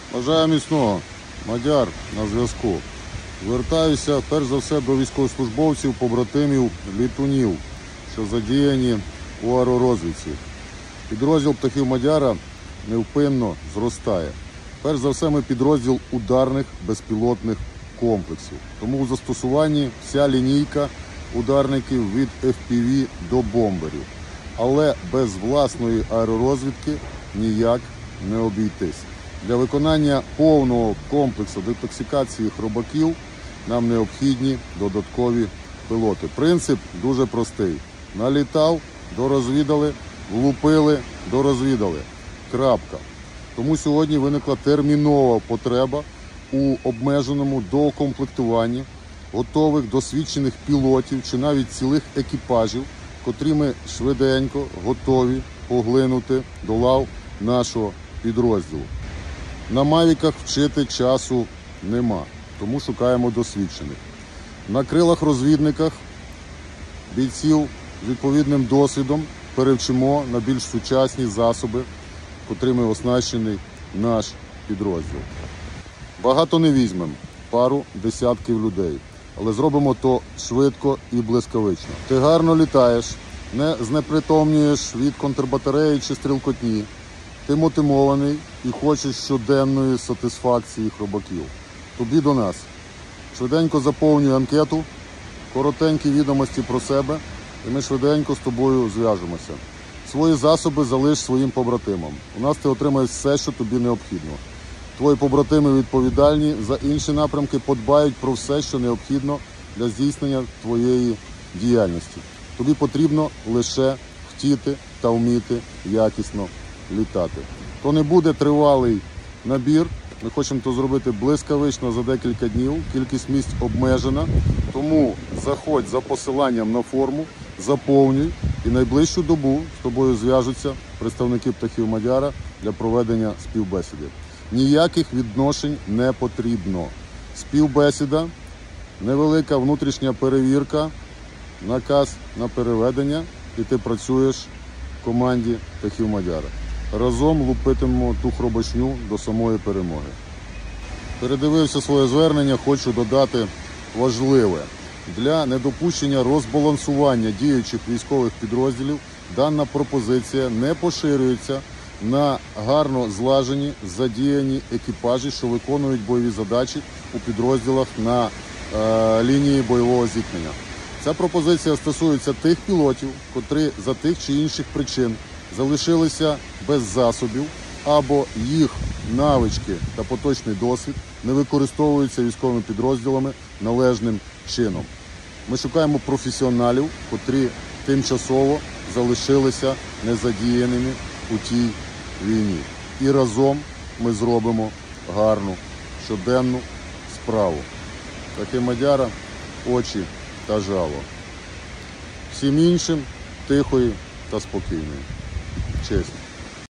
Бажаю міцного. Мадяр на зв'язку. Звертаюся перш за все до військовослужбовців, побратимів, літунів, що задіяні у аеророзвідці. Підрозділ птахів Мадяра невпинно зростає. Перш за все ми підрозділ ударних безпілотних комплексів. Тому у застосуванні вся лінійка ударників від FPV до бомберів. Але без власної аеророзвідки ніяк не обійтись. Для виконання повного комплексу детоксикації хробаків нам необхідні додаткові пілоти. Принцип дуже простий. Налітав, дорозвідали, влупили, дорозвідали. Крапка. Тому сьогодні виникла термінова потреба у обмеженому доукомплектуванні готових досвідчених пілотів чи навіть цілих екіпажів, котрі ми швиденько готові поглинути до лав нашого підрозділу. На мавіках вчити часу нема, тому шукаємо досвідчених. На крилах-розвідниках бійців з відповідним досвідом перевчимо на більш сучасні засоби, котрими оснащений наш підрозділ. Багато не візьмемо, пару десятків людей, але зробимо то швидко і блискавично. Ти гарно літаєш, не знепритомнюєш від контрбатареї чи стрілкотні. Ти мотивований і хочеш щоденної сатисфакції хробаків. Тобі до нас. Швиденько заповнюй анкету, коротенькі відомості про себе, і ми швиденько з тобою зв'яжемося. Свої засоби залиш своїм побратимам. У нас ти отримаєш все, що тобі необхідно. Твої побратими відповідальні за інші напрямки, подбають про все, що необхідно для здійснення твоєї діяльності. Тобі потрібно лише хотіти та вміти якісно літати. То не буде тривалий набір, ми хочемо то зробити блискавично за декілька днів, кількість місць обмежена, тому заходь за посиланням на форму, заповнюй і найближчу добу з тобою зв'яжуться представники птахів Мадяра для проведення співбесіди. Ніяких відношень не потрібно. Співбесіда, невелика внутрішня перевірка, наказ на переведення і ти працюєш в команді птахів Мадяра. Разом лупитимемо ту хробачню до самої перемоги. Передивився своє звернення, хочу додати важливе. Для недопущення розбалансування діючих військових підрозділів дана пропозиція не поширюється на гарно злажені, задіяні екіпажі, що виконують бойові задачі у підрозділах на лінії бойового зіткнення. Ця пропозиція стосується тих пілотів, котрі за тих чи інших причин залишилися без засобів або їх навички та поточний досвід не використовуються військовими підрозділами належним чином. Ми шукаємо професіоналів, котрі тимчасово залишилися незадіяними у тій війні. І разом ми зробимо гарну щоденну справу. Птахи Мадяра, очі та жало. Всім іншим тихої та спокійної. Честь.